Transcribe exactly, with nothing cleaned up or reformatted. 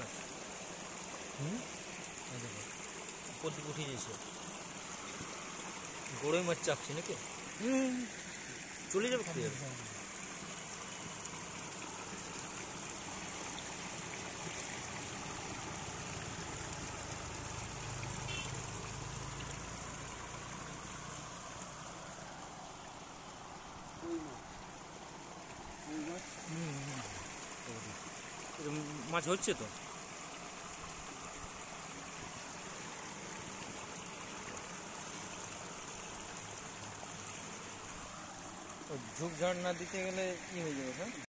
মাছ। হুম, উপর দিকে উঠে গেছে, গরই মাছ চাপছে নাকি? হুম, চলে যাবে খেয়ে যাবে। মাছ হচ্ছে তো। ঝোপঝাড় না দিতে গেলে কি হয়ে যাবে? হ্যাঁ।